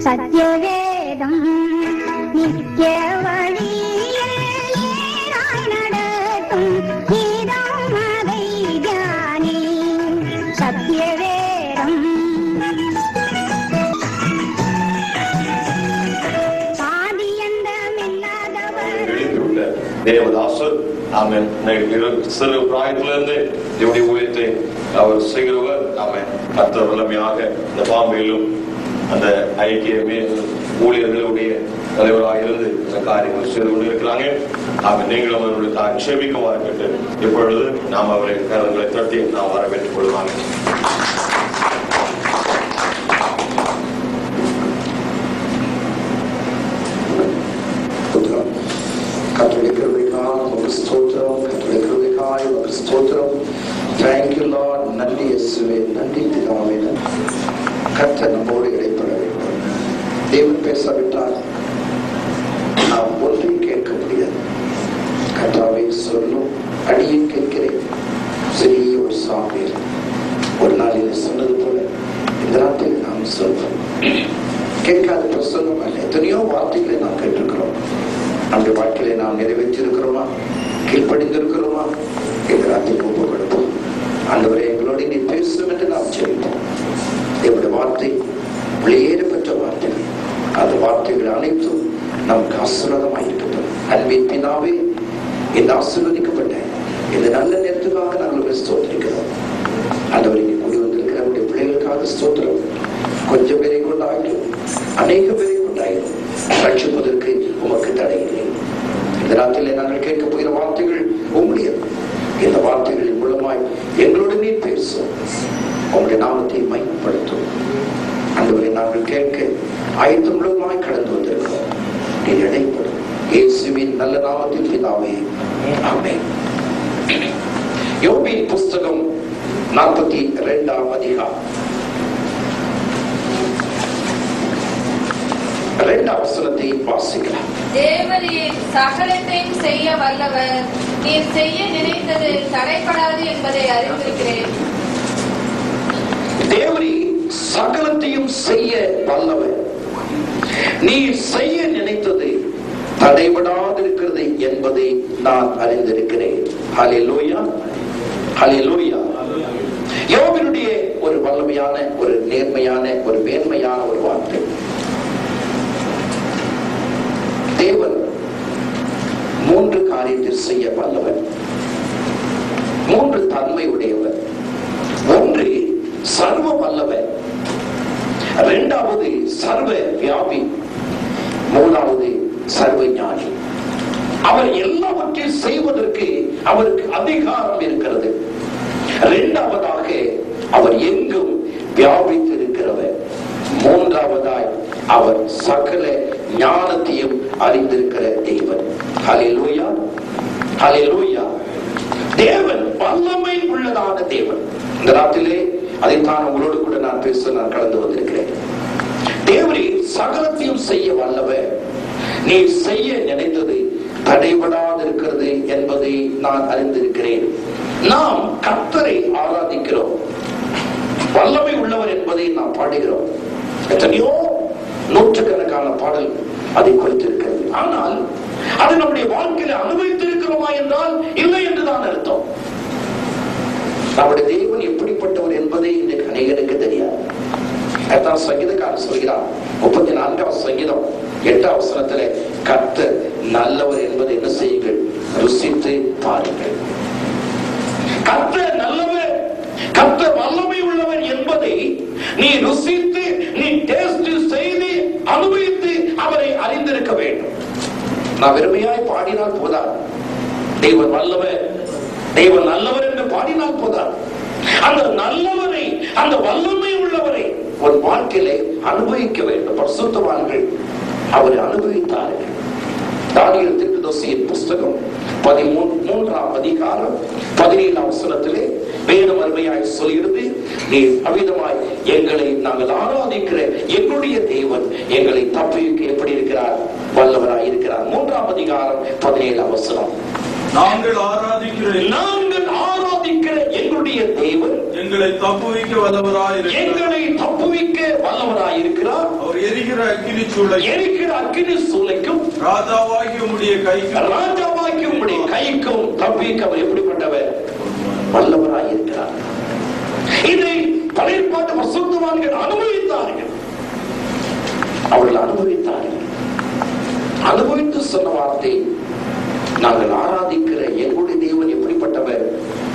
சத்யவேதம் நித்ய வழியில் நடத்தும் கீதம் அதை தியானி. சத்யவேதம் பாதியந்தமில்லாதவர் தேவதாசர். ஆமென். சிறு பிராயத்திலிருந்து இவருடைய ஊழியத்தை அவர் செய்கிறவர். ஆமென். கர்த்தர் வல்லமையாக இந்த பாம்பையிலும் அந்த ஐக்கிய ஊழியர்களுடைய தலைவராக இருந்து இந்த காரியங்கள் செய்து கொண்டிருக்கிறாங்க. ஆமென். நீங்களும் அவர்களுக்கு ஆட்சேபிக்குமாறு கேட்டு இப்பொழுது நாம் அவரை கரங்களை தட்டி நாம் வரவேற்றுக் கொள்வாங்க. Thank you Lord. நன்றி இயேசுவே, நன்றி பிதாவே. கர்த்தர் நம்மோடு இடைப்பட வேண்டும். தேவன் பேசாவிட்டால் நாம் ஒன்றையும் கேட்க முடியாது. கர்த்தாவே சொல்லும் அடியும் கேட்கிறேன். சிறிய ஒரு சாமியர் ஒரு நாளில் சொன்னது போல இந்த ராத்திரி நாம் சொல்வோம். கேட்காத பிரசன்னம் அல்ல. எத்தனையோ வார்த்தைகளை நாம் கேட்டிருக்கிறோம். நம்முடைய வாழ்க்கையை நாம் நிறைவேற்றிருக்கிறோமா? கீழ்ப்படிந்திருக்கிறோமா? இந்த ராத்திரி ஒப்பு கொடுப்போம். ஆண்டவரே, எங்களோடு நீ பேசும் என்று நாம் சொல்லிப்போம். என்னுடைய வார்த்தை வெளியேறப்பட்ட வார்த்தைகள், அந்த வார்த்தைகள் அனைத்தும் நமக்கு ஆசீர்வாதமாக இருக்கட்டும். அன்பின் பிதாவே, இந்த ஆசீர்வதிக்கப்பட்ட இந்த நல்ல நேரத்துக்காக நாங்கள் ஸ்தோத்திரிக்கிறோம். ஆண்டவரே, நீ கூடி வந்திருக்கிற நம்முடைய பிள்ளைகளுக்காக ஸ்தோத்திரம். கொஞ்சம் பேரை கொண்டாயிடும், அநேக பேரை கொண்டாயிடும். ரட்சிப்பதற்கு உமக்கு தடையில்லை. இந்த நாட்டிலே நாங்கள் கேட்க போகிற வார்த்தைகள் உங்களுடையது. இந்த வார்த்தைகளின் மூலமாய் எங்களோடு நீ பேசும். உங்களுடைய நாமத்தை மையப்படுத்தும். ஆண்டவரை நாங்கள் கேட்க ஆயத்தமுள்ளமாய் கடந்து வந்திருக்கிறோம். நீ இடைப்படும். இயேசுவின் நல்ல நாமத்தில் பிதாவே, ஆமென். யோபின் புஸ்தகம் 42ஆம் அதிகாரம் 2ஆம் வசனத்தை வாசிக்கலாம். தேவரீர் சகலத்தையும் செய்ய வல்லவர். நீர் செய்ய நினைத்தது தடைபடாது என்பதை அறிந்திருக்கிறேன். தேவரீர் சகலத்தையும் செய்ய வல்லவர். நீர் செய்ய நினைத்தது தடைபடாதிருக்கிறது என்பதை நான் அறிந்திருக்கிறேன். ஹல்லேலூயா, ஹல்லேலூயா. யோபினுடைய ஒரு வல்லமையான, ஒரு நேர்மையான, ஒரு மேன்மையான ஒரு வார்த்தை. தேவன் 3 காரியத்தில் செய்ய வல்லவர். 3 தன்மை உடையவர். ஒன்று சர்வ வல்லவர், 2வது சர்வ வியாபி, 3வது சர்வ ஞானி. அவர் எல்லாவற்றையும் செய்வதற்கு அவருக்கு அதிகாரம் இருக்கிறது. 2வதாக அவர் எங்கும் வியாபித்திருக்கிறவர். 3வதாய் அவர் சகல ஞானத்தையும் அறிந்திருக்கிற தேவன். ஹல்லேலூயா, ஹல்லேலூயா. தேவன் வல்லமை உள்ளதான தேவன். இந்த ராத்திரிலே அதைத்தான் உங்களோடு கூட நான் பேச நான் கடந்து வந்திருக்கிறேன். தேவரே சகலத்தையும் செய்ய வல்லவர். நீ செய்ய நினைத்தது தடைபடாதிருக்கிறது என்பதை நான் அறிந்திருக்கிறேன். நாம் கர்த்தரை ஆராதிக்கிறோம். வல்லமை உள்ளவர் என்பதை நாம் பாடுகிறோம். எத்தனையோ நூற்றுக்கணக்கான பாடல் அதை குறித்திருக்கிறது. ஆனால் அது நம்முடைய வாழ்க்கையில அனுபவித்திருக்கிறோமா என்றால் இல்லை என்றுதான் அர்த்தம். நம்முடைய தேவன் எப்படிப்பட்டவர் என்பதை இன்றைக்கு அநேகருக்கு தெரியாது. அதான் சங்கீதக்காரர் சொல்கிறார், 34ஆம் சங்கீதம் 8ஆம் வசனத்திலே, கர்த்தர் நல்லவர் என்பதை என்ன செய்யுங்கள், ருசித்து பாருங்கள். கர்த்தர் நல்லவர், கர்த்தர் வல்லமை உள்ளவர் என்பதை நீ ருசித்து, நீ டேஸ்ட் செய்து அனுபவித்து அவரை அறிந்திருக்க வேண்டும். நான் வெறுமையாய் பாடினால் போதாது. தேவன் வல்லவர், தேவன் நல்லவர் என்று பாடினால் போதாது. அந்த நல்லவரை, அந்த வல்லமை உள்ளவரை ஒரு வாழ்க்கையிலே அனுபவிக்க வேண்டும். பரிசுத்தவான்கள் அவரை அனுபவித்தார்கள். தானியேல் தீர்க்கதரிசியின் புஸ்தகம் 13ஆம் அதிகாரம் 17ஆம் வசனத்திலே வேதம் அருமையாய் சொல்கிறது, நீ அவிதமாய் எங்களை நாங்கள் ஆராதிக்கிற எங்களுடைய தேவன் எங்களை தப்புவிக்க எப்படி இருக்கிறார், வல்லவராய் இருக்கிறார். 3ஆம் அதிகாரம் 17ஆம் வசனம், நாங்கள் ஆராதிக்கிற எங்களுடைய தேவன் எங்களை தப்புவிக்க வல்லவராய் இருக்கிறார். அவர் எரிகிற அக்கினி சூளைக்கும் ராஜாவாகி உம்முடைய கைக்கும் தப்பிக்க அவர் எப்படிப்பட்டவர்? வல்லவராய் இருக்கிறார். இதை பழைய பாட்டு பரிசுத்தவான்கள் அனுபவித்தார்கள். அவர்கள் அனுபவித்து சொன்ன வார்த்தை, நாங்கள் ஆராதிக்கிற எங்களுடைய தேவன் எப்படிப்பட்டவர்?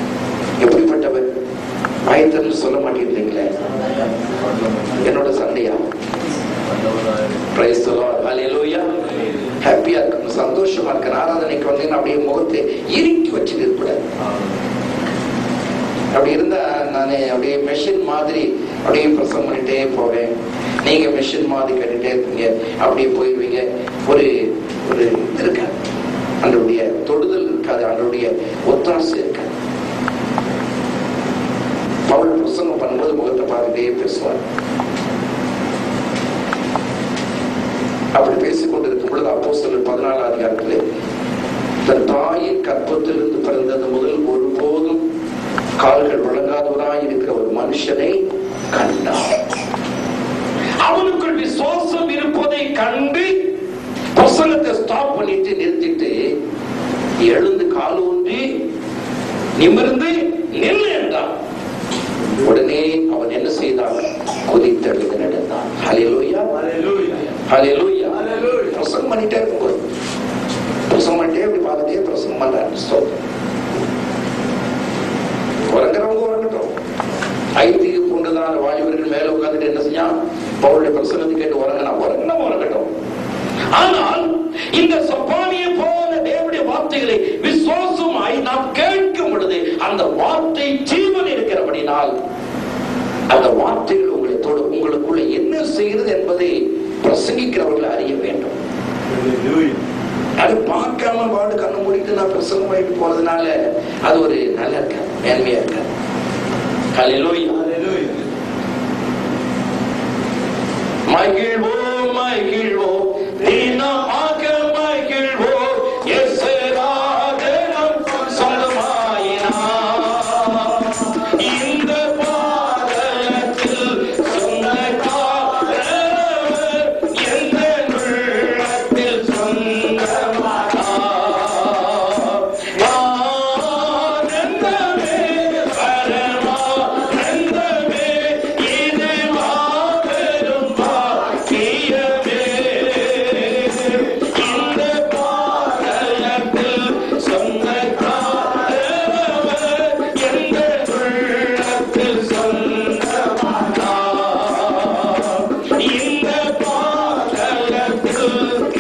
பயத்தன்னு சொல்ல மாட்டேங்கிறீங்களே, என்னோட சண்டையா? Praise the Lord, hallelujah. ஹாப்பியா இருக்கணும், சந்தோஷமா இருக்கணும். ஆராதனைக்கு வந்து அப்படியே முகத்தை இறுக்கி வச்சுட்டு இருக்கக்கூடாது. அப்படி இருந்தா நானே அப்படியே மெஷின் மாதிரி அப்படியே பிரசங்கம் பண்ணிட்டே போவேன். நீங்க மெஷின் மாதிரி கேட்டுட்டே இருப்பீங்க, அப்படியே போயிருவீங்க. ஒரு ஒரு இருக்காது, அதனுடைய தொடுதல் இருக்காது, அதனுடைய ஒத்தாசை இருக்காது. பவுல் பிரசங்கம் பண்ணும்போது முகத்தை பார்த்துட்டே பேசுவார். அப்படி பேசிக்கொண்டிருக்கும் பொழுது அப்போஸ்தலர் 14 அதிகாரத்திலே, தன் தாயின் கற்பத்திலிருந்து பிறந்தது முதல் ஒருபோதும் கால்கள் வழங்காதவராய் இருக்கிற ஒரு மனுஷனை கண்டார். அவனுக்குள் விசுவாசம் இருப்பதை கண்டு பிரசங்கத்தை ஸ்டாப் பண்ணிட்டு நிறுத்திட்டு எழுந்து கால் ஊன்றி நிமிர்ந்து நில்லு என்றான். உடனே அவன் என்ன செய்தான்? குதித்தெழுந்து நடந்தான். ஹல்லேலூயா, ஹல்லேலூயா. பிரசங்கம் பண்ணிட்டே இருக்கும்போது பிரசங்கம் பண்ணிட்டே அப்படி பார்த்துட்டே பிரசங்கம் பண்றான். உறங்குறவங்க உறங்கட்டும். ஐந்திக்கு கொண்டுதான் வாலிபர்கள் மேல உட்கார்ந்துட்டு என்ன செய்யா? பவுலுடைய பிரசங்கத்தை கேட்டு உறங்கட்டும். ஆனால் இந்த சப்பானியை போல தேவனுடைய வார்த்தைகளை விசுவாசமாய் நாம் கேட்கும் பொழுது அந்த வார்த்தை ஜீவன் இருக்கிறபடினால் அந்த வார்த்தைகள் உங்களுக்குள்ள என்ன செய்கிறது என்பதை பிரசங்கிக்கிறவர்கள் அறிய வேண்டும். அது பார்க்காம பாடு கண்ணு மூடிட்டு நான் பிரசங்கம் பண்ணிட்டு போறதுனால அது ஒரு நல்லா இருக்காது, மேன்மையா இருக்காது. ஹல்லேலூயா. மகிழ்வோம் தினமாக மகிழ்வோம், யேசுராஜனம் சொந்தமாயினார். இந்த பாதலத்தில் சொந்தக்காரர் எந்த உள்ளத்தில் சொந்தமானார். ஆனந்தமே பரமானந்தமே, இது மாபெரும் பாக்கியமே. இந்த பாதலத்தில் சொந்தக்காரர் எந்த உள்ளத்தில் சொந்தமானார். இந்த பாதலத்தில்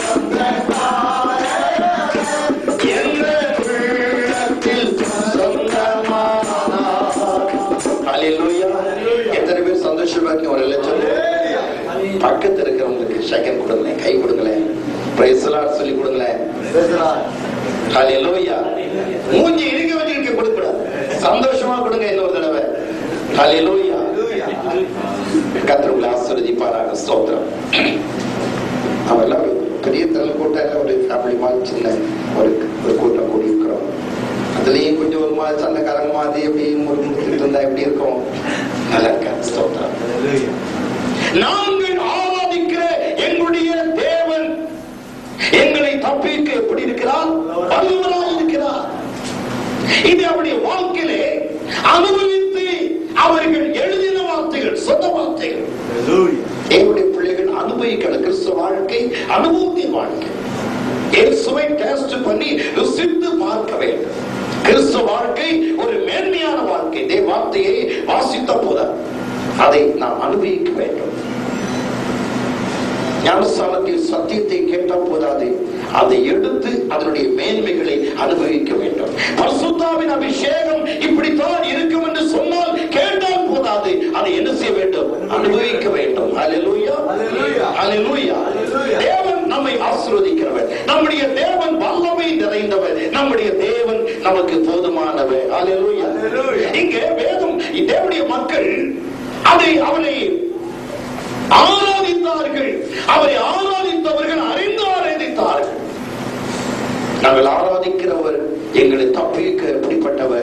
எத்தனை பேர் சந்தோஷமாக்கி ஒரு லட்சம்? பக்கத்தில் இருக்கிறவங்களுக்கு செகண்ட் கொடுங்களேன், கை கொடுங்களேன், பிரைஸ் தி லார்ட் சொல்லி கொடுங்களேன். ஹல்லேலூயா. மூஞ்சி இறுக வச்சுட்டு கொடுக்க கூடாது, சந்தோஷமா கொடுங்க இன்னொரு தடவை. ஹல்லேலூயா. கர்த்தர் உங்களை ஆசீர்வதிப்பாராக. ஸ்தோத்திரம். அவெல்லாம் பெரிய தலை கூட்டம், ஒரு ஃபேமிலி மாதிரி சின்ன ஒரு கூட்டம் கூடி இருக்கிறோம். அதுலயும் கொஞ்சம் ஒரு மாதிரி சண்டைக்காரங்க மாதிரி எப்படி முறுக்கிட்டு இருந்தா எப்படி இருக்கும்? நல்லா இருக்காது. ஸ்தோத்திரம். நாங்கள் ஆராதிக்கிற எங்களுடைய தேவன் எங்களை தப்பிக்க எப்படி இருக்கிறார்? வல்லவராய் இருக்கிறார். இது அவருடைய வாழ்க்கையிலே அனுபவித்து அவர்கள் எழுதின வார்த்தைகள், சொந்த வார்த்தைகள். என்னுடைய பிள்ளைகள் அனுபவிக்கணும். கிறிஸ்துவ வாழ்க்கை அனுபவத்தின் வாழ்க்கை. இயேசுவை டேஸ்ட் பண்ணி ருசித்து பார்க்க வேண்டும். கிறிஸ்துவ வாழ்க்கை ஒரு மேன்மையான வாழ்க்கை. தேவ வார்த்தையை வாசித்த போது அதை நாம் அனுபவிக்க வேண்டும். ஞானஸ்தானத்தில் சத்தியத்தை கேட்டால் போதாது, அதை எடுத்து அதனுடைய மேன்மைகளை அனுபவிக்க வேண்டும். பரிசுத்தாவின் அபிஷேகம் இப்படித்தான் இருக்கும் என்று சொன்னால் கேட்டால் போதாது, அதை என்ன செய்ய வேண்டும்? அனுபவிக்க வேண்டும். ஹல்லேலூயா, ஹல்லேலூயா. தேவன் நம்மை ஆசீர்வதிக்கிறவர். நம்முடைய தேவன் வல்லமை நிறைந்தவர். நம்முடைய தேவன் நமக்கு போதுமானவர். ஹல்லேலூயா. இங்கே வேதம் தேவனுடைய மக்கள் அவனை ஆராதித்தார்கள். அவரை ஆராதித்தவர்கள் அறிந்து ஆராதித்தார்கள். நாங்கள் ஆராதிக்கிறவர் எங்களை தப்பிக்க எப்படிப்பட்டவர்?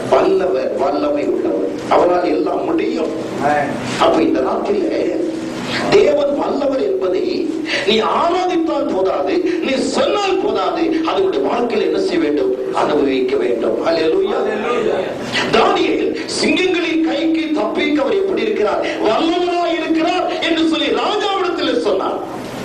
வல்லவர், வல்லமை உள்ளவர். அவரால் எல்லாம் முடியும். அப்ப இந்த நாட்டிலே தேவன் வல்லவர் என்பதை நீ ஆராதித்தால் போதாது, நீ சொன்னால் போதாது, அதனுடைய வாழ்க்கையில் என்ன செய்ய வேண்டும்? அனுபவிக்க வேண்டும். அல்லேலூயா. தானியேல் சிங்கங்களின் கைக்கு தப்பிக்க அவர் எப்படி இருக்கிறார்? வல்லவராய் இருக்கிறார் என்று சொல்லி ராஜாவிடத்தில் சொன்னார்.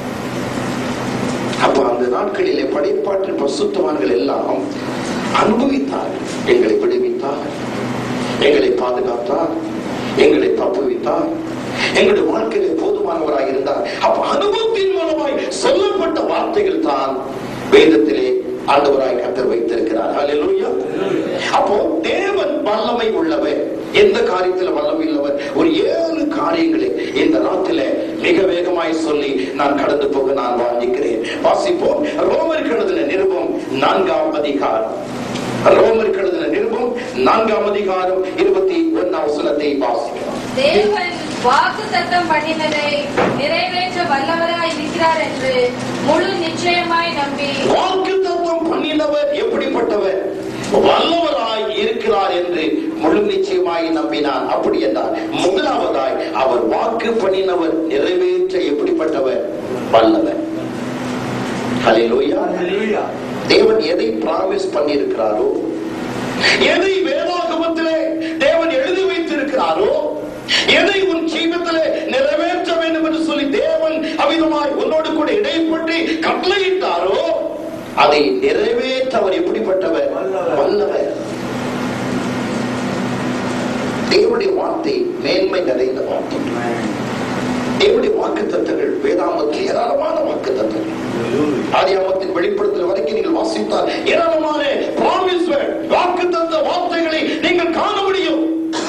அப்ப அந்த நாட்களிலே படைப்பாற்றின் பரிசுத்தவான்கள் எல்லாம் அனுபவித்தார். எங்களை விடுவித்தார், எங்களை பாதுகாத்தார், எங்களை தப்புவித்தார், எங்களுடைய வாழ்க்கையிலே போதுமானவராக இருந்தார். அப்ப அனுபவத்தின் மூலமாய் சொல்லப்பட்ட வார்த்தைகள் தான் வேதத்திலே ஆண்டவராய் கர்த்தர் வைத்திருக்கிறார். அல்லேலூயா. அப்போ தேவன் வல்லமை உள்ளவர். எந்த காரியத்தில் வல்லமை உள்ளவர்? ஒரு 7 காரியங்களை இந்த நாட்டில மிக வேகமாய் சொல்லி நான் கடந்து போக நான் வாஞ்சிக்கிறேன். வாசிப்போம். ரோமருக்கு எழுதின நிருபம் 4ஆம் அதிகாரம். ரோமருக்கு எழுதின நிருபம் 4ஆம் அதிகாரம் 21ஆம் வசனத்தை வாசிக்கிறோம். தேவன் வாக்குத்தத்தம் பண்ணினதை நிறைவேற்ற வல்லவராய் இருக்கிறார் என்று முழு நிச்சயமாய் நம்பி. வாக்குத்தத்தம் பண்ணினவர் எப்படிப்பட்டவர்? வல்லவராய் இருக்கிறார் என்று முழு நிச்சயமாய் நம்பினார். அப்படி என்றால் முதலாவதாய் அவர் வாக்கு பண்ணினவர் நிறைவேற்ற எப்படிப்பட்டவர்? வல்லவர். ஹல்லேலூயா. தேவன் எதை பிராமிஸ் பண்ணி இருக்கிறாரோ, எதை வேதாகமத்திலே தேவன் எழுதி வைத்திருக்கிறாரோ, எதை உன் ஜீவிதத்திலே நிறைவேற்ற வேண்டும் என்று சொல்லி தேவன் அவிதமாய் உன்னோடு கூட இடைப்பட்டு கட்டளையிட்டாரோ, அதை நிறைவேற்ற அவர் எப்படிப்பட்டவர்? வல்லவர். தேவனுடைய வார்த்தை மேன்மை நிறைந்த வார்த்தை. தேவனுடைய வாக்குத்தத்தங்கள் வேதாகமத்தில் ஏராளமான வாக்குத்தத்தங்கள். ஆதியாகமத்தின் வெளிப்படுத்தல் வரைக்கும் நீங்கள் வாசித்தால் ஏராளமான பிராமிஸ் வேர்ட், வாக்குத்தத்த வார்த்தைகளை நீங்கள் காண முடியும்.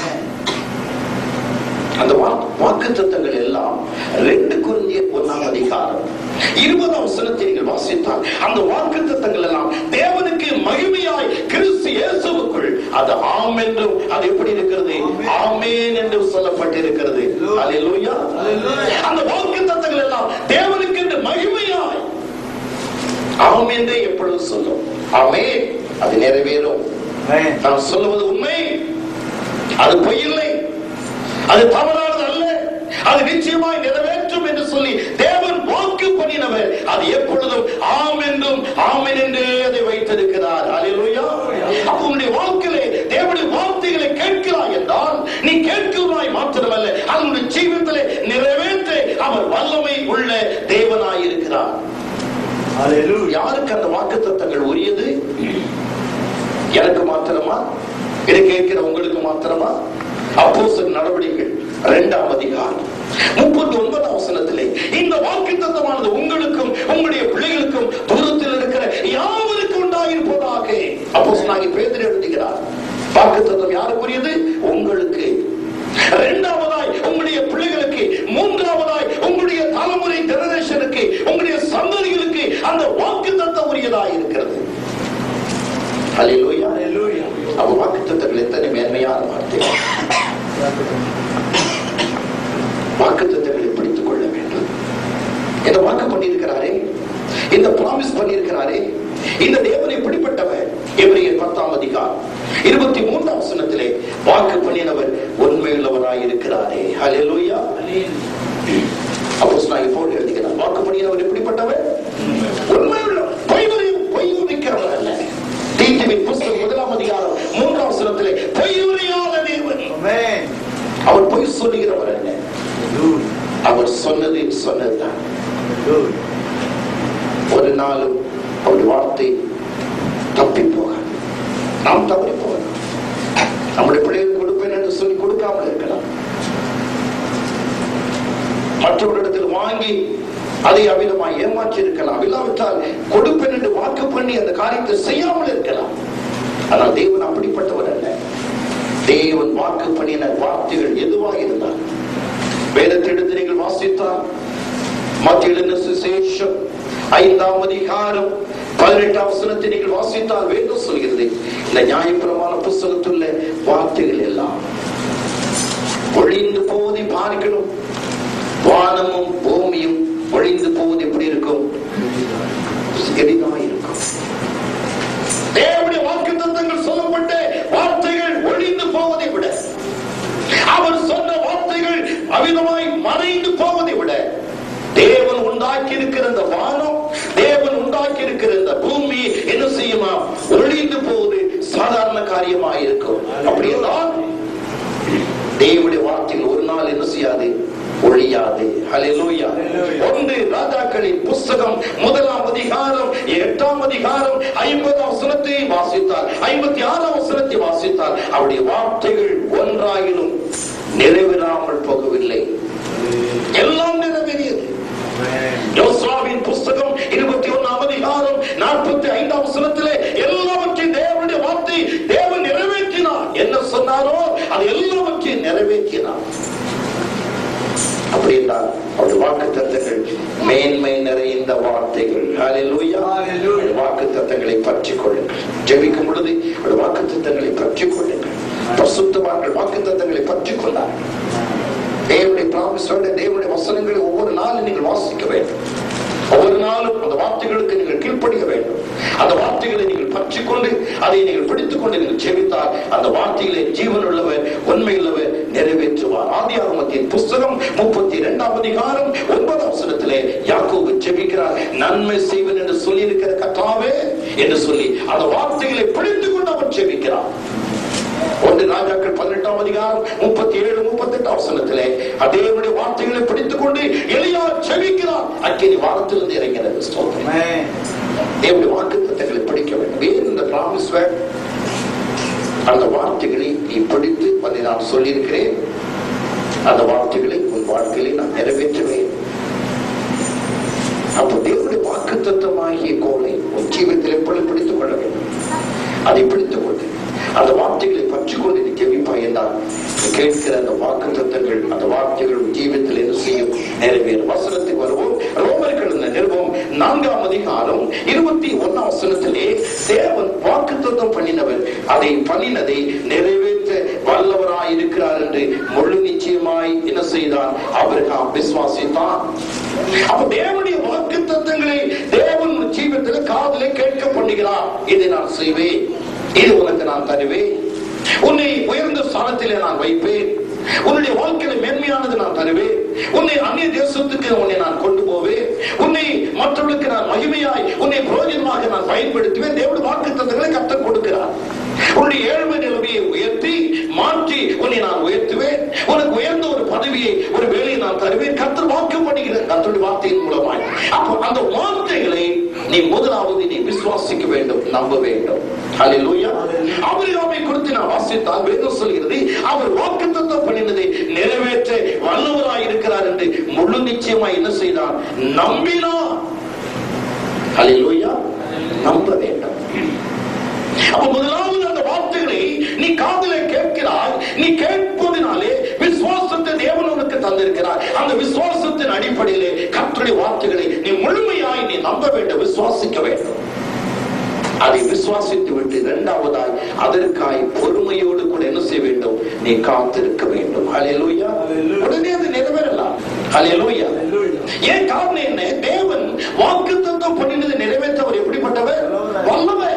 அந்த வாக்குத்தத்தங்கள் எல்லாம் 2 கொரிந்தியர் 1ஆம் அதிகாரம் 20ஆம் வசனத்தை நீங்கள் வாசித்தால் அந்த வாக்குத்தத்தங்கள் எல்லாம் தேவனுக்கு மகிமையாய் கிறிஸ்து இயேசுவுக்குள் அது ஆம் என்றும் அது எப்படி இருக்கிறது? ஆமென் என்றும் சொல்லப்பட்டிருக்கிறது. அல்லேலூயா. அந்த வாக்குத்தத்தங்கள் எல்லாம் தேவனுக்கு என்று மகிமையாய் ஆம் என்றே எப்பொழுது சொல்லும்? ஆமென். அது நிறைவேறும். நான் சொல்லுவது உண்மை, அது பொய்யில்லை, அது தவறானது அல்ல, அது நிச்சயமாய் நிறைவேற்றும் என்று சொல்லி தேவன் வாக்கு பண்ணினவர். அது எப்பொழுதும் ஆம் என்றும் ஆமென் என்றே அதை வைத்திருக்கிறார். அல்லேலூயா. அப்ப உன்னுடைய வாழ்க்கையிலே தேவனுடைய வார்த்தைகளை கேட்கிறாய் என்றால் நீ கேட்கிறாய் மாத்திரமல்ல, அதனுடைய ஜீவிதத்திலே நிறைவேற்ற அவர் வல்லமை உள்ள தேவனாய் இருக்கிறார். யாருக்கு அந்த வாக்குத்தத்தங்கள் உரியது? எனக்கு மாத்திரமா? இதை கேட்கிற உங்களுக்கு மாத்திரமா? அப்போஸ்தலர் நடவடிக்கைகள் 2ஆம் அதிகாரம் 39ஆம் வசனத்திலே இந்த வாக்குத்தத்தமானது உங்களுக்கும் உங்களுடைய பிள்ளைகளுக்கும் தூரத்தில் இருக்கிற யாவருக்கும் உண்டாயிருப்பதாக அப்போஸ்தலனாகிய பேதுரு எழுதுகிறார். வாக்குத்தத்தம் யாருக்குரியது? உங்களுக்கு. 2ஆவதாய் உங்களுடைய பிள்ளைகளுக்கு, 3ஆவதாய் உங்களுடைய தலைமுறை ஜெனரேஷனுக்கு, உங்களுடைய சந்ததிகளுக்கு அந்த வாக்குத்தத்தம் உரியதாய் இருக்கிறது. அல்லேலூயா. அப்ப வாக்குத்தத்தங்கள் எத்தனை மேன்மையான வார்த்தை. வாக்குத்தத்தங்களை பிடித்துக் கொள்ள வேண்டும். இந்த வாக்கு பண்ணியிருக்கிறாரே, இந்த பிராமிஸ் பண்ணியிருக்கிறாரே, இந்த தேவன் எப்படிப்பட்டவர்? எபிரேயர் 10ஆம் அதிகாரம் 23ஆம் வசனத்திலே வாக்கு பண்ணினவர் உண்மையுள்ளவராய் இருக்கிறாரே. ஹல்லேலூயா. அப்போஸ்தலனாகிய பவுல் எழுதுகிறார், வாக்கு பண்ணினவர் எப்படிப்பட்டவர்? உண்மையுள்ளவர், பொய் உரைக்கிறவர் அல்ல. தீத்துவின் புஸ்தகம் 1ஆம் அதிகாரம் 3ஆம் வசனத்திலே பொய் உரையாத தேவன். அவர் பொய் சொல்லுகிறவர் அல்ல, அவர் சொன்னது சொன்னதுதான். ஒரு நாளும் அவருடைய வார்த்தை தப்பி போகாது. நாம் தவறி போகலாம். நம்முடைய பிள்ளைகளுக்கு கொடுப்பேன் என்று சொல்லி கொடுக்காமல் இருக்கலாம். மற்றவரிடத்தில் வாங்கி அதை அவிதமாய் ஏமாற்றி இருக்கலாம். இல்லாவிட்டால் கொடுப்பேன் என்று வாக்கு பண்ணி அந்த காரியத்தை செய்யாமல் இருக்கலாம். ஆனால் தேவன் அப்படிப்பட்டவர் அல்ல. தேவன் வாக்கு பண்ணின வார்த்தைகள் எதுவாக இருந்தால் வேதத்திலிருந்து நீங்கள் வாசித்தால் மத்திய எழுதின சுவிசேஷம் 5ஆம் அதிகாரம் 18ஆம் வசனத்தை நீங்கள் வாசித்தால் வேதம் சொல்கிறது, இந்த நியாயப்பிரமாண புஸ்தகத்துள்ள வார்த்தைகள் எல்லாம் ஒழிந்து போவதை பார்க்கணும். வானமும் பூமியும் ஒழிந்து போவது எப்படி இருக்கும்? எளிதாக இருக்கும். தேவனுடைய வாக்குத்தத்தங்கள் சொல்லப்பட்ட வார்த்தைகள் ஒழிந்து போவதை விட, அவர் சொன்ன வார்த்தைகள் அவிதமாய் மறைந்து போவதை விட, உண்டாக்கி இருக்கிற இந்த வானம், தேவன் உண்டாக்கி இருக்கிற இந்த பூமி என்ன செய்யுமா? ஒளிந்து போவது சாதாரண காரியமாக இருக்கும். அப்படியெல்லாம் தேவனுடைய வார்த்தையில் ஒரு நாள் என்ன செய்யாது? ஒழியாது. ஹல்லேலூயா. 1 ராஜாக்களின் புஸ்தகம் 1ஆம் அதிகாரம் 8ஆம் அதிகாரம் 50ஆம் வசனத்தை வாசித்தால், 56ஆம் வசனத்தை வாசித்தால், அவருடைய வார்த்தைகள் ஒன்றாயிலும் நிறைவேறாமல் போகவில்லை. எல்லாம் நிறைவேறியது. யோசுவாவின் புஸ்தகம் 21ஆம் அதிகாரம் 45ஆம் வசனத்திலே எல்லாவற்றையும் தேவனுடைய வார்த்தை தேவன் நிறைவேற்றினார். என்ன சொன்னாரோ அது எல்லாவற்றையும் நிறைவேற்றினார். அப்படி என்றால் அவருடைய வாக்குத்தத்தங்கள் மேன்மை நிறைந்த வார்த்தைகள். ஹல்லேலூயா. வாக்குத்தத்தங்களை பற்றிக் கொள்ளுங்கள். ஜெபிக்கும் பொழுது அவருடைய வாக்குத்தத்தங்களை பற்றிக் கொள்ளுங்கள். பரிசுத்தவான்கள் வாக்குத்தத்தங்களை பற்றிக் கொண்டார். தேவனுடைய பிராமிஸோட தேவனுடைய வசனங்களை ஒவ்வொரு நாளும் நீங்கள் வாசிக்க வேண்டும். ஒவ்வொரு நாளும் அந்த வார்த்தைகளுக்கு நீங்கள் கீழ்ப்படிய வேண்டும். அந்த வார்த்தைகளை நீங்கள் பற்றிக்கொண்டு அதை நீங்கள் பிடித்துக் கொண்டு நீங்கள் ஜெபித்தால் அந்த வார்த்தைகளை ஜீவன் உள்ளவர், உண்மை உள்ளவர் நிறைவேற்றுவார். ஆதியாகமத்தின் புஸ்தகம் 32ஆம் அதிகாரம் 9ஆம் வசனத்திலே யாக்கோபு ஜெபிக்கிறார். நன்மை செய்வன் என்று சொல்லி இருக்கிற கர்த்தாவே என்று சொல்லி அந்த வார்த்தைகளை பிடித்துக் கொண்டு அவர் ஜெபிக்கிறார். 1 ராஜாக்கள் 18ஆம் அதிகாரம் 37-38ஆம் வசனத்திலே தேவனுடைய வார்த்தைகளை பிடித்துக் கொண்டு எலியா ஜெபிக்கிறார். அக்கினி வானத்திலிருந்து இறங்கினது. ஸ்தோத்திரம். தேவனுடைய வாக்குத்தத்தங்களை படிக்க வேண்டும். வேறு இந்த பிராமிஸ் வேர்ட், அந்த வார்த்தைகளை நீ படித்து வந்து நான் சொல்லியிருக்கிறேன், அந்த வார்த்தைகளை உன் வாழ்க்கையை நான் நிறைவேற்றுவேன். அப்போ தேவனுடைய வாக்குத்தத்தமாகிய கோலை உன் ஜீவிதத்தில் எப்பொழுது பிடித்துக் கொள்ள வேண்டும். அதை பிடித்துக் கொண்டு அந்த வார்த்தைகளை பற்றி கொண்டு நீ ஜெபிப்பாய் என்றால் கேட்கிற அந்த வாக்குத்தத்தங்கள், அந்த வார்த்தைகள் ஜீவிதத்தில் என்ன செய்யும்? நிறைவேறும். வசனத்துக்கு வருவோம். ரோமர்கள் நிருபம் 4ஆம் அதிகாரம் 21ஆம் வசனத்திலே தேவன் வாக்குத்தத்தம் பண்ணினவர் அதை பண்ணினதை நிறைவேற்ற வல்லவராய் இருக்கிறார் என்று முழு நிச்சயமாய் என்ன செய்தார்? ஆபிரகாம் விசுவாசித்தான். அப்ப தேவனுடைய வாக்குத்தத்தங்களை தேவன் ஜீவிதத்தில் காதிலே கேட்க பண்ணுகிறார். இதை நான் செய்வேன், இது உனக்கு நான் தருவேன், உன்னை உயர்ந்த ஸ்தானத்திலே நான் வைப்பேன், உன்னுடைய வாழ்க்கையில மேன்மையானது நான் தருவேன், உன்னை அந்நிய தேசத்துக்கு உன்னை நான் கொண்டு போவேன், உன்னை மற்றவர்களுக்கு நான் மகிமையாய் உன்னை பிரயோஜனமாக நான் பயன்படுத்துவேன். தேவனுடைய வாக்குத்தத்தங்களை கர்த்தர் கொடுக்கிறார். உன்னுடைய ஏழ்மை நிலைமையை உயர்த்தி மாற்றி உன்னை நான் உயர்த்துவேன், உனக்கு உயர்ந்த ஒரு பதவியை ஒரு வேலையை நான் தருவேன். கர்த்தர் வாக்கு பண்ணுகிறேன் கர்த்தருடைய வார்த்தையின் மூலமாய். அப்போ அந்த வார்த்தைகளை நீ முதலாவது நீ விசுவாசிக்க வேண்டும், நம்ப வேண்டும். ஹல்லேலூயா. ஆபிரகாமை குறித்து நான் வாசித்தால் வேதம் சொல்கிறது அவர் வாக்குத்தத்தம் பண்ணினதை நிறைவேற்ற வல்லவராய் இருக்கிறார் என்று முழு நிச்சயமாய் என்ன செய்தார்? நம்பினார். ஹல்லேலூயா. நம்ப வேண்டும். அப்ப முதலாவது அந்த வார்த்தைகளை நீ காதிலே கேட்கிறாய். நீ கேட்பதினாலே விசுவாசத்தை தேவன் உனக்கு தந்திருக்கிறார். அந்த விசுவாசத்தின் அடிப்படையிலே கர்த்தருடைய வார்த்தைகளை நீ முழுமையாய் நீ நம்ப வேண்டும், விசுவாசிக்க வேண்டும். அதை விசுவாசித்து விட்டு இரண்டாவதாய் அதற்காய் பொறுமையோடு கூட என்ன செய்ய வேண்டும்? நீ காத்திருக்க வேண்டும். ஹல்லேலூயா. உடனே அது நிறைவேறலாம். ஹல்லேலூயா. ஏன் காரணம் என்ன? தேவன் வாக்குத்தத்தம் பண்ணினதை நிறைவேற்றவர் எப்படிப்பட்டவர்? வல்லவர்.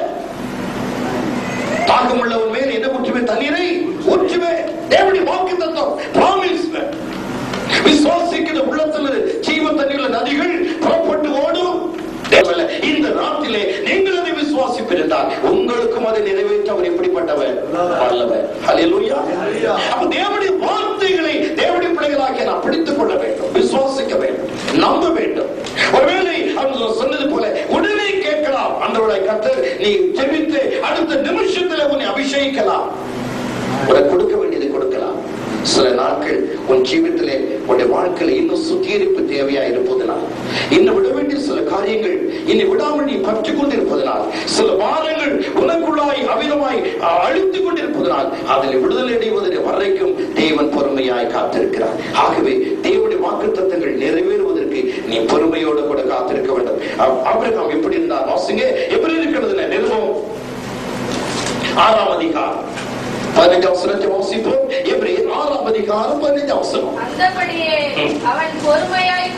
தாகமுள்ளவன் மேல் என்ன ஊற்றுவேன்? தண்ணீரை ஊற்றுவேன். தேவனுடைய வாக்குத்தத்தம் பிராமிஸ். விசுவாசிக்கிற உள்ளத்தில் ஜீவ தண்ணீர் நதிகள் புறப்பட்டு ஓடும். இந்த நாட்டிலே நீங்கள் அதை விசுவாசிப்பிருந்தால் உங்களுக்கும் அதை நிறைவேற்ற அவர் எப்படிப்பட்டவர்? வல்லவர். ஹல்லேலூயா. அப்ப தேவனுடைய வார்த்தைகளை தேவனுடைய பிள்ளைகளாக நாம் பிடித்துக் கொள்ள வேண்டும், விசுவாசிக்க வேண்டும், நம்ப வேண்டும். ஒருவேளை அவர் சொன்னது போல உடனே கேட்கலாம். ஆண்டவராய் கர்த்தர் நீ ஜெபித்து அடுத்த நிமிஷத்துல உன்னை அபிஷேகிக்கலாம், உனக்கு கொடுக்க வேண்டியது கொடுக்கலாம். சில நாட்கள் உன் ஜீவிதத்திலே உன்னுடைய வாழ்க்கையில இன்னும் சுத்திகரிப்பு தேவையா இருப்பதனால், இன்னும் விட வேண்டிய சில காரியங்கள் இன்னை விடாமல் நீ பற்றிக் கொண்டிருப்பதனால், சில வாரங்கள் உனக்குள்ளாய் அவிதமாய் அழித்துக் கொண்டிருப்பதனால் அதில் விடுதலை அடைவதற்கு வரைக்கும் தேவன் பொறுமையாய் காத்திருக்கிறார். ஆகவே தேவனுடைய வாக்குத்தத்தங்கள் நிறைவேறுவதற்கு நீ பொறுமையோடு கூட காத்திருக்க வேண்டும். ஆபிரகாம் எப்படி இருந்தார்? வாசிங்க. எப்படி இருக்கிறது? நிருபம் 6ஆம் அதிகாரம் 15ஆம் வசனத்தை வாசிப்போம். எபிரேயர் 6ஆம் அதிகாரம் 15ஆம் வசனம். அந்தபடியே அவன் பொறுமையாய்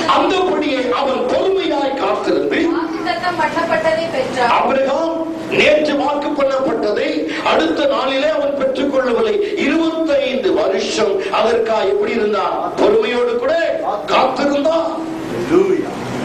காத்திருந்து வாக்குத்தத்தம் பண்ணப்பட்டதை பெற்றான். ஆபிரகாம் நேற்று வாக்கு பண்ணப்பட்டதை அடுத்த நாளிலே அவன் பெற்றுக் கொள்ளவில்லை. 25 வருஷம் அதற்காக எப்படி இருந்தான்? பொறுமையோடு கூட காத்திருந்தான்.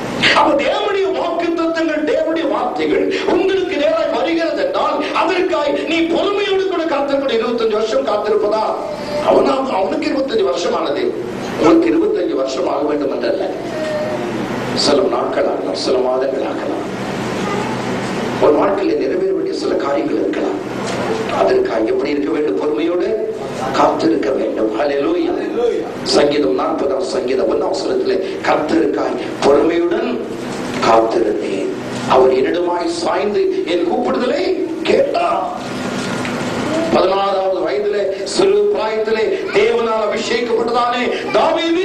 வருஷமானது. உங்களுக்கு 25 வருஷம் ஆக வேண்டும் என்றல்ல, சில நாட்கள் ஆகலாம், சில மாதங்கள் ஆகலாம். ஒரு வாழ்க்கையில் நிறைவேற வேண்டிய சில காரியங்கள் இருக்கலாம். அதற்காக எப்படி இருக்க வேண்டும்? பொறுமையோடு காத்திருக்க வேண்டும். ஹல்லேலூயா. சங்கீதம் 40 சங்கீதம் 1 கர்த்தருக்காய் பொறுமையுடன் காத்திருந்தேன், அவர் என்னிடமாய் சாய்ந்து என் கூப்பிடுதலை கேட்டார். 16வது வயதிலே சிறு பிராயத்திலே தேவனால் அபிஷேகப்பட்டதானே தாவீது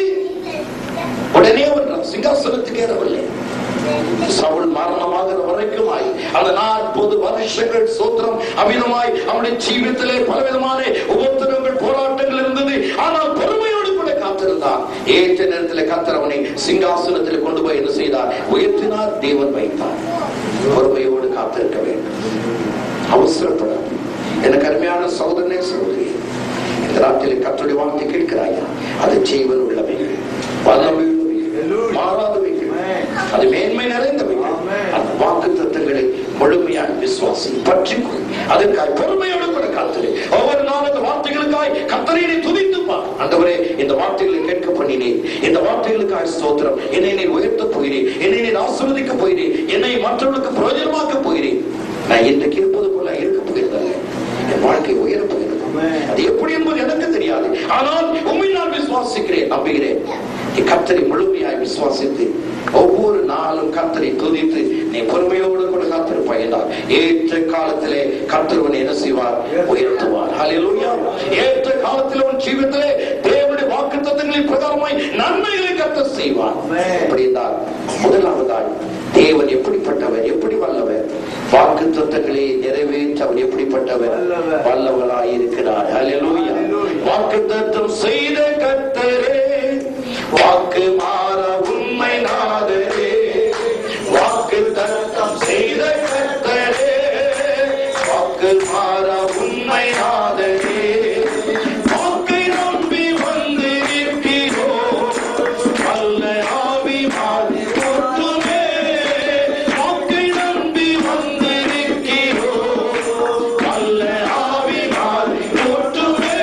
உடனே அவர் சிங்காசனத்துக்கு ஏறவில்லை. சவுல் மரணமாகிற வரைக்குமாய் அந்த 40 வருஷங்கள் சோத்திரம் அமிதமாய் அவனுடைய ஜீவிதத்திலே பலவிதமான உபத்திரங்கள் போராட்டங்கள் இருந்தது. ஆனால் பொறுமையோடு கூட காத்திருந்தார். ஏற்ற நேரத்தில் கர்த்தர் அவனை சிங்காசனத்தில் கொண்டு போய் என்ன செய்தார்? உயர்த்தினார், தேவன் வைத்தார். பொறுமையோடு காத்திருக்க வேண்டும், அவசரப்படாது. எனக்கு அருமையான சகோதரனே சகோதரி, இந்த நாட்டிலே கர்த்தருடைய வார்த்தை கேட்கிறாயா? அது ஜீவன் உள்ளவைகள், வல்லமை உள்ளவைகள், மாறாதவைகள், அது மேன்மை நிறைந்தவைகள். அந்த வாக்கு தத்தங்களை முழுமையாக விசுவாசி, பற்றிக்கொள். அதற்காக பொறுமையோடு கூட காத்திரு. ஒவ்வொரு நாள் அந்த வார்த்தைகளுக்காய் கர்த்தரை துதித்துப்பார். ஆண்டவரே, இந்த வார்த்தைகளை கேட்க பண்ணினேன், இந்த வார்த்தைகளுக்காக ஸ்தோத்திரம். என்னை நீர் உயர்த்த போகிறேன், என்னை நீர் ஆசீர்வதிக்க போகிறேன், என்னை மற்றவர்களுக்கு பிரயோஜனமாக்க போகிறேன். நான் இன்றைக்கு இருப்பது போல இருக்க போகிறதல்ல, என் வாழ்க்கை உயர போகிறது. அது எப்படி என்பது எனக்கு தெரியாது, ஆனால் உண்மை நான் விசுவாசிக்கிறேன், நம்புகிறேன். கர்த்தரை முழுமையாய் விசுவாசித்து ஒவ்வொரு நாளும் கர்த்தரை துதித்து நீ பொறுமையோடு கூட காத்திருப்பாய் என்றால் ஏற்ற காலத்திலே கர்த்தர் என்ன செய்வார்? உயர்த்துவார். ஹல்லேலூயா. ஏற்ற காலத்தில் உன் ஜீவிதத்திலே தேவனுடைய வாக்குத்தத்தங்களின் பிரகாரமாய் நன்மைகளை கர்த்தர் செய்வார். அப்படி என்றால் முதலாவதாய் தேவன் எப்படிப்பட்டவர், எப்படி வல்லவர்? வாக்குத்தத்தங்களை நிறைவேற்ற அவர் எப்படிப்பட்டவர்? வல்லவராய் இருக்கிறார். ஹல்லேலூயா. வாக்குத்தத்தம் செய்த கர்த்தரே, வாக்கு மாற உண்மை நாதரே, வாக்குத்தத்தம் செய்த கர்த்தரே, வாக்கு மாற உண்மை நாதரே, வாக்கை நம்பி வந்து நிற்கிறோம், வல்ல ஆவி மாறி ஊற்றுமே, வாக்கை நம்பி வந்து நிற்கிறோம், வல்ல ஆவி மாறி ஊற்றுமே.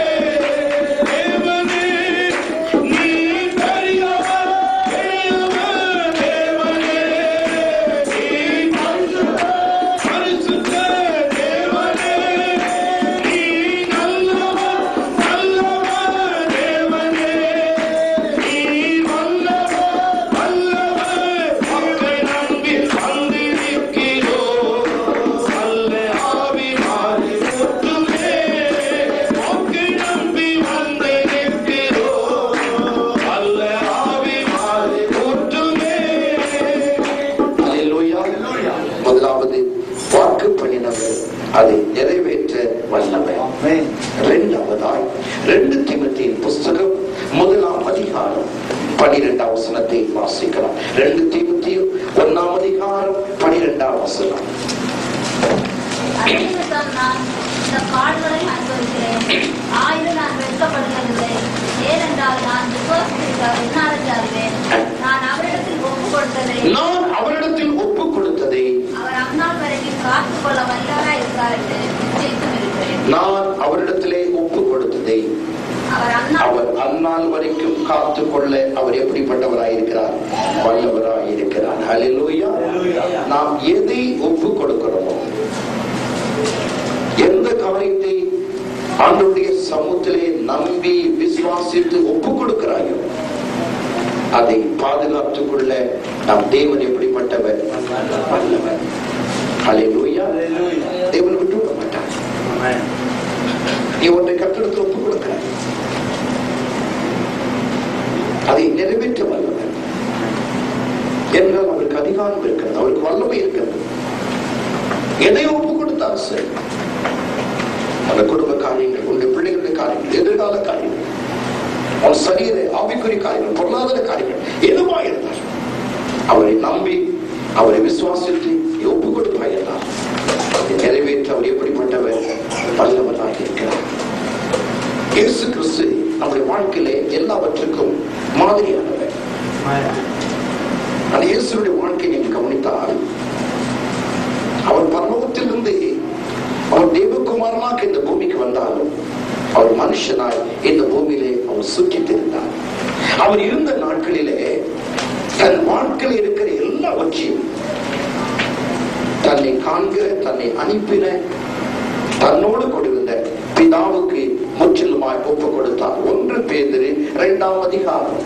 தேவனே நீ பெரியவர், பெரியவர், தேவனே நீ பரிசுத்தர், பரிசுத்தர், தேவனே நீ நல்லவர், நல்லவர், தேவனே நீ வல்லவர், வல்லவர், வாக்கை நம்பி வந்து நிற்கிறோம், வல்ல ஆவி மாறி ஊற்றுமே, வாக்கை நம்பி வந்து நிற்கிறோம், வல்ல ஆவி மாறி ஊற்றுமே. ஹல்லேலூயா. முதலாவது வாக்கு பண்ணினவர், அதை நிறைவேற்ற வல்லவர். இரண்டாவதாய் 2 தீமோத்தேயுவின் புஸ்தகம் 1ஆம் அதிகாரம் 12ஆம் வசனத்தை வாசிக்கலாம். 2 தீமோத்தேயு 1ஆம் அதிகாரம் 12ஆம் வசனம். அதினிமித்தம் நான் இந்த பாடுகளை அனுபவிக்கிறேன். ஆயினும் நான் வெட்கப்படுவதில்லை. ஏனென்றால் நான் விசுவாசிக்கிறவர் என்னாரென்று அறிவேன். நான் அவரிடத்தில் ஒப்புக் கொடுத்ததை அவர் அந்நாள் வரைக்கும் காத்துக்கொள்ள வல்லவராய் இருக்கிறார் என்று நிச்சயித்தும் இருக்கிறேன். நான் அவரிடத்திலே ஒப்பு கொடுத்ததை அவர் அந்நாள் வரைக்கும் காத்துக்கொள்ள அவர் எப்படிப்பட்டவராயிருக்கிறார்? வல்லவராயிருக்கிறார். ஹல்லேலூயா. நாம் எதை ஒப்பு கொடுக்கிறோமோ, எந்த காரியத்தை ஆண்டவருடைய சமூகத்திலே நம்பி விசுவாசித்து ஒப்பு கொடுக்கிறாயோ அதை பாதுகாத்துக் கொள்ள நாம் தேவன் எப்படிப்பட்டவர்? வல்லவர். ஹல்லேலூயா. தேவன் விட்டு விட மாட்டார். நீ ஒன்றை கட்டடத்தில் ஒப்பு கொடுக்கிறாய், அதை நிறைவேற்ற வல்லவர் என்றால் அவருக்கு அதிகாரம் இருக்கிறது, அவருக்கு வல்லமை இருக்கிறது. எதை ஒப்பு கொடுத்தால் சரி, அந்த குடும்ப காரியங்கள், உங்களுடைய பிள்ளைகளுடைய காரியங்கள், எதிர்கால காரியங்கள், அவன் சரீர ஆவிக்குரிய காரியங்கள், பொருளாதார காரியங்கள் எதுவா இருந்தார் அவரை நம்பி அவரை விசுவாசித்து ஒப்பு கொடுப்பாய் என்றார் அதை நிறைவேற்ற அவர் எப்படிப்பட்டவர்? வல்லவராக இருக்கிறார். இயேசு கிறிஸ்து நம்முடைய வாழ்க்கையிலே எல்லாவற்றுக்கும் மாதிரியானவர். அந்த இயேசுடைய வாழ்க்கையை நீங்கள் கவனித்தால், அவர் பரலோகத்திலிருந்து அவர் தேவகுமாரனாக இந்த பூமிக்கு வந்தாலும் அவர் மனுஷனாய் இந்த பூமியிலே அவர் அவர் சுற்றித் இருந்தார். அவர் இருந்த நாட்களிலே தன் வாழ்க்கையில் இருக்கிற எல்லாவற்றையும் தன்னை காண்கிற, தன்னை அனுப்பின, தன்னோடு கொண்டிருந்த பிதாவுக்கு முற்றிலுமாய் ஒப்பு கொடுத்தார். 1 பேதுரு 2ஆம் அதிகாரம்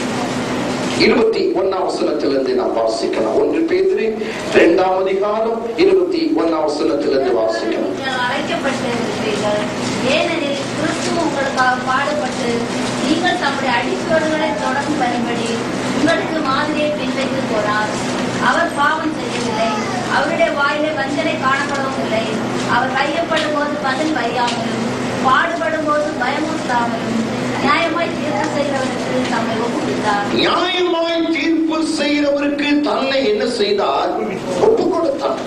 21ஆம் வசனத்திலிருந்து நாம் வாசிக்கலாம். 1 பேதுரு 2ஆம் அதிகாரம் 21ஆம் வசனத்திலிருந்து வாசிக்கலாம். அழைக்கப்பட்டிருக்கிறீர்கள், ஏனெனில் கிறிஸ்து உங்களுக்காக பாடுபட்டு நீங்கள் தம்முடைய அடிச்சுவடுகளை தொடர்ந்து வரும்படி உங்களுக்கு மாதிரியை பின்பற்றி போனார். அவர் பாவம் செய்யவில்லை, அவருடைய வாயிலே வஞ்சனை காணப்படவும் இல்லை. அவர் கையப்படும் போது பதில் வையாமலும், பாடுபடும் போது பயமுறுத்தாமலும், நியாயமாய் தீர்ப்பு செய்கிறவருக்கு தம்மை ஒப்புவித்தார். நியாயமாய் தீர்ப்பு செய்கிறவருக்கு தன்னை என்ன செய்தார்? ஒப்பு கொடுத்தார்.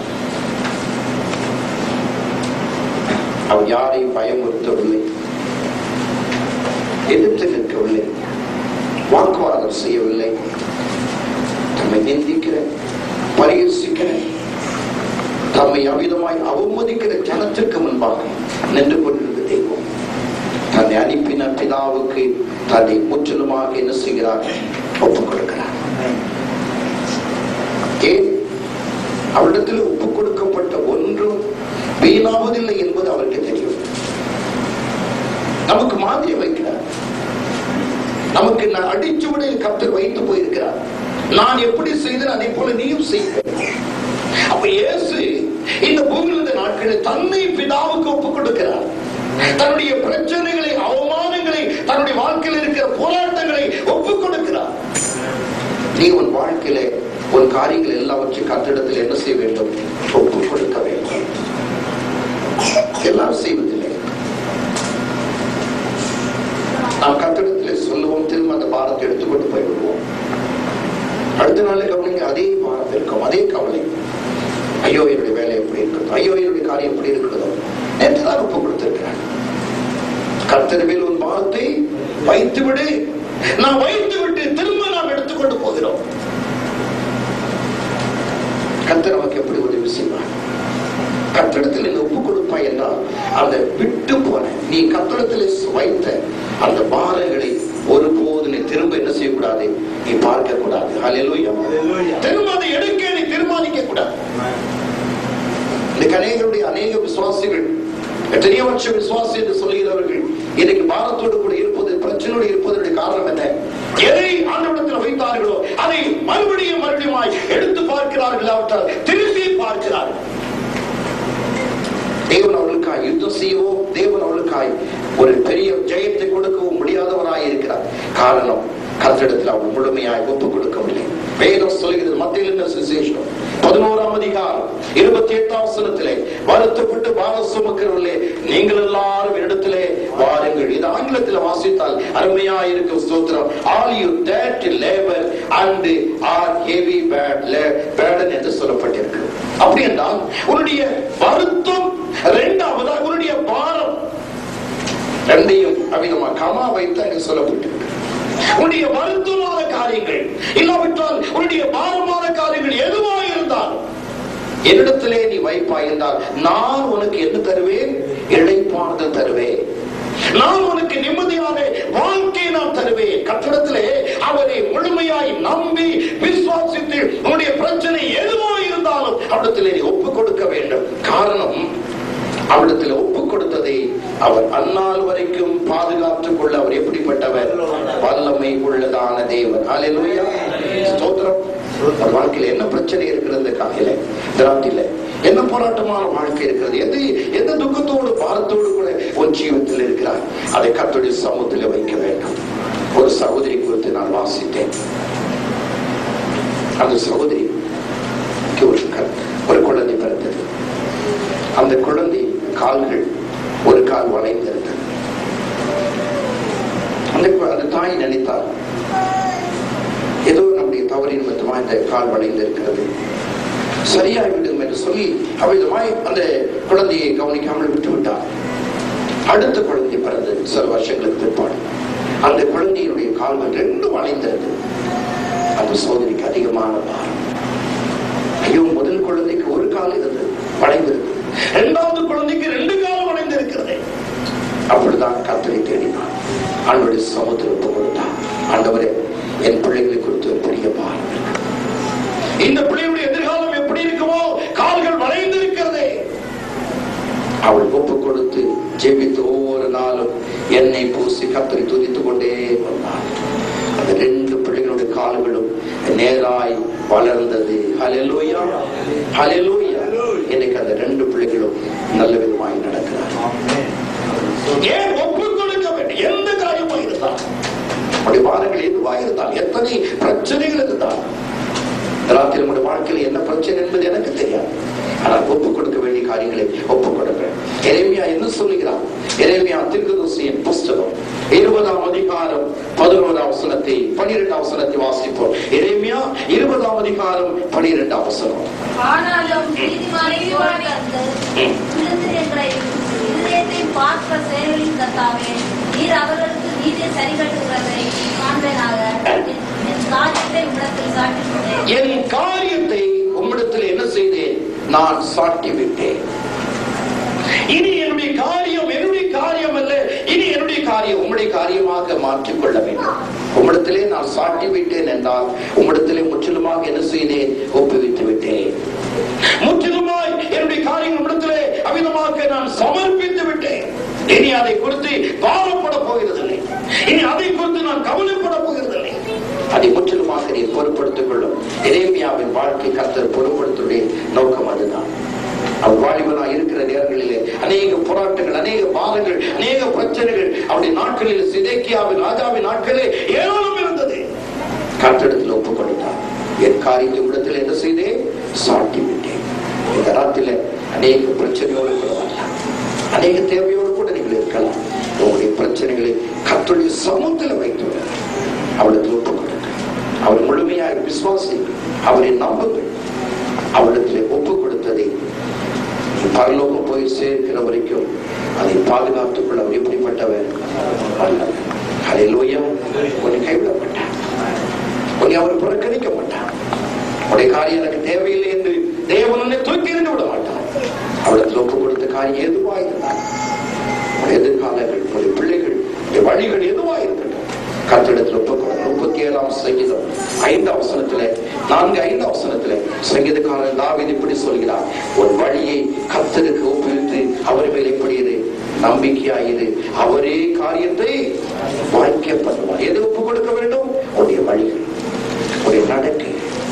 அவர் யாரையும் பயமுறுத்தவில்லை, எதிர்த்து நிற்கவில்லை, வாக்குவாதம் செய்யவில்லை. தம்மை நிந்திக்கிற, பரிகசிக்கிற, தம்மை அவிதமாய் அவமதிக்கிற ஜனத்திற்கு முன்பாக நின்று கொண்டிருந்த தெய்வம் தன்னை அனுப்பின பிதாவுக்கு தன்னை முற்றிலுமாக என்ன செய்கிறார்? ஒப்புக் கொடுக்கிறார். ஏன்? அவரிடத்தில் ஒப்புக் கொடுக்கப்பட்ட ஒன்றும் வீணாவதில்லை என்பது அவருக்கு தெரியும். நமக்கு மாதிரி வைக்கிறார். நமக்கு அடிச்சுவடியில் கர்த்தர் வைத்து போயிருக்கிறார். நான் எப்படி செய்தேன் அதே போல நீயும் செய்வேன். அப்ப இயேசு இந்த பூமியில் இந்த நாட்களில் தன்னை பிதாவுக்கு ஒப்புக் கொடுக்கிறார். தன்னுடைய பிரச்சனைகளை, அவமானங்களை, தன்னுடைய வாழ்க்கையில் இருக்கிற போராட்டங்களை ஒப்புக் கொடுக்கிறார். நீ உன் வாழ்க்கையில உன் காரியங்கள் எல்லாவற்றையும் கர்த்தரிடத்தில் என்ன செய்ய வேண்டும்? ஒப்புக் கொடுக்க வேண்டும். எல்லாரும் செய்வதில்லை. நாம் கர்த்தரிடத்தில் சொல்லுவோம், திரும்ப அந்த பாரத்தை எடுத்துக்கொண்டு போய்விடுவோம். அடுத்த நாள் கவனிங்க, அதே பாரம் இருக்கும், அதே கவலை. ஐயோ என்னுடைய வேலை எப்படி இருக்கிறதோ, ஐயோ என்னுடைய காரியம் எப்படி இருக்கிறதோ. நேற்றுதான் ஒப்பு கொடுத்திருக்கிறார். கர்த்தர் மேல் உன் பாரத்தை வைத்து விடு. நான் வைத்து விட்டு திரும்ப நாம் எடுத்துக்கொண்டு போகிறோம். கர்த்தர் நமக்கு எப்படி உதவி செய்வார்? கர்த்தரிடத்தில் நீ ஒப்பு கொடுப்பாய் என்றால் அந்த விட்டு போன நீ கர்த்தரிடத்தில் வைத்த அந்த பாரங்களை ஒருபோது நீ திரும்ப என்ன செய்யக்கூடாது? நீ பார்க்க கூடாது. ஹல்லேலூயா. திரும்ப அதை எடுக்க நீ தீர்மானிக்க கூடாது. அநேக விசுவாசிகள், எத்தனையோ வருஷம் விசுவாசி என்று சொல்லுகிறவர்கள் இன்னைக்கு பாரத்தோடு கூட இருப்பது, பிரச்சனையோடு இருப்பதனுடைய காரணம் என்ன? எதை ஆண்டவரிடத்தில் வைத்தார்களோ அதை மறுபடியும் எடுத்து பார்க்கிறார்கள், அவற்றால் திரும்பி பார்க்கிறார்கள். தேவன் அவர்களுக்காய் யுத்தம் செய்யவும், தேவன் அவர்களுக்காய் ஒரு பெரிய ஜெயத்தை கொடுக்கவும் முடியாதவராய் இருக்கிறார். காரணம், கர்த்தரிடத்தில் அவர் முழுமையாய் ஒப்புக் கொடுக்கவில்லை. வேதம் சொல்கிறது, மத்திய சுவிசேஷம் 11ஆம் அதிகாரம் 28ஆம் வசனத்திலே, வருத்தப்பட்டு பாரம் சுமக்கிறவர்களே நீங்கள் எல்லாரும் இடத்திலே வாருங்கள். இது ஆங்கிலத்தில் வாசித்தால் அருமையா இருக்கும். ஸ்தோத்திரம். All you that labor and are heavy burden என்று சொல்லப்பட்டிருக்கு. அப்படி என்றால் உன்னுடைய வருத்தம், இரண்டாவதா உன்னுடைய பாரம், ரெண்டையும் அவிதமா கமா வைத்து சொல்லப்பட்டிருக்கு. உன்னுடைய வருத்தமான காரியங்கள் இல்லாவிட்டால் உன்னுடைய பாரமான காரியங்கள் எதுவாக இருந்தாலும் என்னிடத்திலே நீ வைப்பாய் என்றால் நான் உனக்கு என்ன தருவேன்? இளைப்பாறுதல் தருவேன். நான் உனக்கு நிம்மதியான வாழ்க்கையை நான் தருவேன். கர்த்தரிடத்திலே அவரை முழுமையாய் நம்பி விசுவாசித்து உன்னுடைய பிரச்சனை எதுவாக இருந்தாலும் அவரிடத்திலே நீ ஒப்புக் கொடுக்க வேண்டும். காரணம், அவரிடத்தில் ஒப்புக் கொடுத்ததை அவர் அந்நாள் வரைக்கும் பாதுகாத்துக் கொள்ள அவர் எப்படிப்பட்டவர்? வல்லமை உள்ளதான தேவன். ஹல்லேலூயா. ஸ்தோத்திரம். வாழ்க்கையில என்ன பிரச்சனை இருக்கிறது? காலையில திராட்டில என்ன போராட்டமான வாழ்க்கை இருக்கிறது? எந்த துக்கத்தோடு பாரத்தோடு கூட உன் ஜீவத்தில் இருக்கிறார், அதை கர்த்தருடைய சமூகத்தில் வைக்க வேண்டும். ஒரு சகோதரி குறித்து நான் வாசித்தேன். அந்த சகோதரி ஒரு குழந்தை பிறந்தது. அந்த குழந்தை கால்கள், ஒரு கால் வளைந்திருந்தது. அந்த தாய் நினைத்தார், ஏதோ நம்முடைய தவறின் நிமித்தமாக இந்த கால் வளைந்திருக்கிறது, சரியாகிவிடும் என்று சொல்லி அவ்விதமாய் அந்த குழந்தையை கவனிக்காமல் விட்டுவிட்டார். அடுத்த குழந்தை பிறந்தது. சில வருஷங்களுக்கு பிற்பாடு அந்த குழந்தையினுடைய கால்கள் 2 வளைந்திருந்தது. அந்த சோதனைக்கு அதிகமான பாரம். ஐயோ, முதல் குழந்தைக்கு ஒரு கால் இருந்தது, வளைந்திருந்தது. 2வது குழந்தைக்கு 2 காலம் வளைந்திருக்கிறது. அப்படிதான் கர்த்தரை தேடினார். ஆண்டவருடைய சமூகத்தில் ஒப்பு கொடுத்தான். ஆண்டவரே, என் பிள்ளைகளை குறித்து ஒரு பெரிய பாரம் இருக்கு. இந்த பிள்ளையுடைய எதிர்காலம் எப்படி இருக்குமோ, கால்கள் வளைந்து இருக்கிறதே. அவள் ஒப்பு கொடுத்து ஜெபித்து ஒவ்வொரு நாளும் எண்ணெய் பூசி கத்தரை துதித்துக் கொண்டே வந்தாள். அந்த 2 பிள்ளைகளுடைய கால்களும் நேராய் வளர்ந்தது. ஹல்லேலூயா, ஹல்லேலூயா. இன்னைக்கு அந்த 2 பிள்ளைகளும் நல்ல விதமாய் நடக்கிறார். ஏன் ஒப்பு கொடுக்க வேண்டும்? எந்த காரியமா இருந்தால், நம்முடைய வாரங்கள் எதுவாக இருந்தால், எத்தனை பிரச்சனைகள் இருந்தால், ராத்திரி நம்முடைய வாழ்க்கையில் என்ன பிரச்சனை என்பது எனக்கு தெரியாது. ஆனால் ஒப்புக் கொடுக்க வேண்டிய காரியங்களை ஒப்புக் கொடுக்க. எரேமியா என்ன சொல்லுகிறார்? எரேமியா தீர்க்கதரிசியின் புஸ்தகம் 20ஆம் அதிகாரம் 11ஆம் வசனத்தை 12ஆம் வசனத்தை வாசிப்போம். எரேமியா 20ஆம் அதிகாரம் 12ஆம் வசனம். ஆனாலும் நீதிமானை போராட்டத்து விழுந்திரங்களை இதயத்தை பார்க்க செயலின் கர்த்தாவே, நீர் அவர்களுக்கு நீதியை சரிகட்டுகிறதை காண்பேனாக. என் காரியத்தை உம்மிடத்தில் சாட்டிவிட்டேன். என் காரியத்தை உம்மிடத்தில் என்ன செய்தேன்? நான் சாட்டி விட்டேன். இனி என்னுடைய காரியம் என்னுடைய காரியம் அல்ல. இனி என்னுடைய காரியம் உம்முடைய காரியமாக மாற்றிக்கொள்ள வேண்டும். உம்மிடத்திலே நான் சாட்டி விட்டேன் என்றால், உம்மிடத்திலே முற்றிலுமாக என்ன செய்தேன்? ஒப்புவித்து விட்டேன். முற்றிலுமாய் என்னுடைய காரியம் உம்மிடத்திலே அவிதமாக நான் சமர்ப்பித்து விட்டேன். இனி அதை குறித்து பாரப்பட போகிறதில்லை. இனி அதை குறித்து நான் கவலைப்பட போகிறதில்லை. அதை முற்றிலுமாக நீ பொறுப்படுத்திக் கொள்ளும். எரேமியாவின் வாழ்க்கை கர்த்தர் பொறுப்படுத்துடைய நோக்கம் அதுதான். அவ்வாலிபனா இருக்கிற நேரங்களிலே அநேக போராட்டங்கள், அநேக பாரங்கள், அநேக பிரச்சனைகள் அவருடைய நாட்களில், சிதேக்கியாவின் ராஜாவின் நாட்களே ஏராளம் இருந்தது. கர்த்தரிடத்தில் ஒப்புக் கொடுத்தார். என் காரியத்தை இடத்தில் என்ன செய்தேன்? சாட்டி விட்டேன். இந்த ராத்திரில அநேக பிரச்சனையோடு கூட வரலாம், அநேக தேவையோடு கூட நீங்கள் இருக்கலாம். உங்களுடைய பிரச்சனைகளை கர்த்தருடைய சமூகத்தில் வைத்து அவளுக்கு ஒப்புக் கொடுங்க. அவர் முழுமையாக விசுவாசி, அவரை நம்புங்கள். அவளிடத்தில் ஒப்புக் கொடுத்ததை பரலோகம் போய் சேர்க்கிற வரைக்கும் அதை பாதுகாத்துக் கொள்ள அவர் எப்படிப்பட்டவர்? ஹல்லேலூயா. உன்னை கைவிட மாட்டார், உன்னை அவர் புறக்கணிக்க மாட்டார். உடைய காரியம் எனக்கு தேவையில்லை என்று தேவன் தூக்கி எறிந்து விட மாட்டார். அவளுக்கு ஒப்புக் கொடுத்த காரியம் எதுவா இருந்தால், உடைய எதிர்காலங்கள், உடைய பிள்ளைகள், வழிகள் எதுவா இருக்கட்டும், கர்த்தரிடத்தில் ஒப்புக் கொடுங்க. 37ஆம் சங்கீதம் 5ஆம் வசனத்திலே, 4-5 வசனத்திலே சங்கீதக்காரன் தாவீது இப்படி சொல்கிறார்: உன் வழியை கர்த்தருக்கு ஒப்புவித்து அவர் மேல் எப்படி இரு, நம்பிக்கையாயிரு, அவரே காரியத்தை வாய்க்க பண்ணுவார். எது ஒப்புக் கொடுக்க வேண்டும்? உடைய வழிகள், உடைய நடக்கை,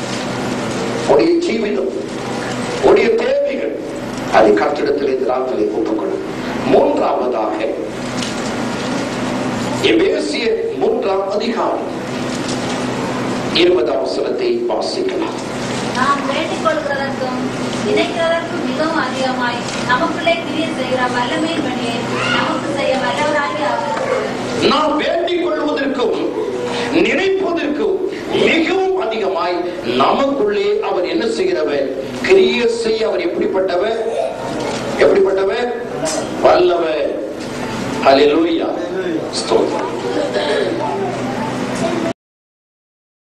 உடைய ஜீவிதம், உடைய தேவைகள், அதை கர்த்தரிடத்தில் இந்த ராத்திரியை ஒப்புக் கொடு. 3ஆவதாக எபேசியர் 3ஆம் அதிகாரம் 20ஆம் வசனத்தை வாசிக்கலாம். நாம் வேண்டிக் கொள்கிறதற்கும் நினைக்கிறதற்கும் மிகவும் அதிகமாய் நமக்குள்ளே கிரியை செய்கிற வல்லமையின்படியே நமக்கு செய்ய வல்லவராகிய அவர். நாம் வேண்டிக் கொள்வதற்கும் நினைப்பதற்கும் மிகவும் அதிகமாய் நமக்குள்ளே அவர் என்ன செய்கிறவர்? கிரியை செய்ய அவர் எப்படிப்பட்டவர்? எப்படிப்பட்டவர்? வல்லவர். ஹல்லேலூயா. ஸ்தோத்திரம்.